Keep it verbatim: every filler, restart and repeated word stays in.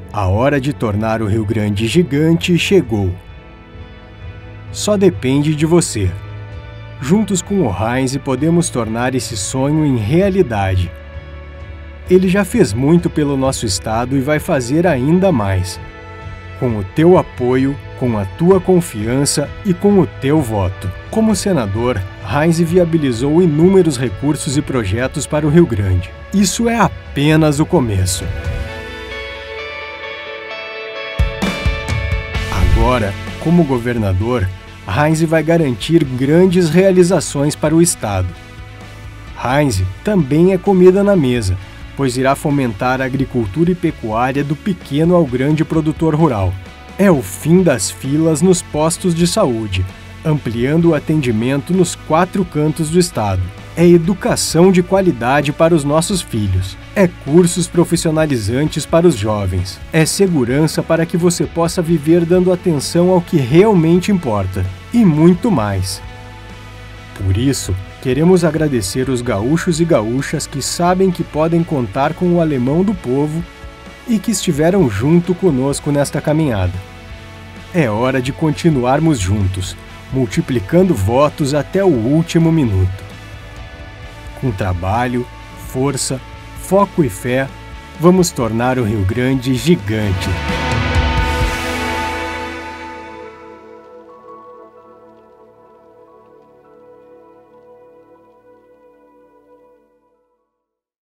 A hora de tornar o Rio Grande gigante chegou. Só depende de você. Juntos com o Heinz podemos tornar esse sonho em realidade. Ele já fez muito pelo nosso estado e vai fazer ainda mais. Com o teu apoio, com a tua confiança e com o teu voto. Como senador, Heinz viabilizou inúmeros recursos e projetos para o Rio Grande. Isso é apenas o começo. Agora, como governador, Heinz vai garantir grandes realizações para o estado. Heinz também é comida na mesa, pois irá fomentar a agricultura e pecuária do pequeno ao grande produtor rural. É o fim das filas nos postos de saúde, ampliando o atendimento nos quatro cantos do estado. É educação de qualidade para os nossos filhos. É cursos profissionalizantes para os jovens. É segurança para que você possa viver dando atenção ao que realmente importa. E muito mais. Por isso, queremos agradecer os gaúchos e gaúchas que sabem que podem contar com o alemão do povo e que estiveram junto conosco nesta caminhada. É hora de continuarmos juntos, multiplicando votos até o último minuto. Com trabalho, força, foco e fé, vamos tornar o Rio Grande gigante.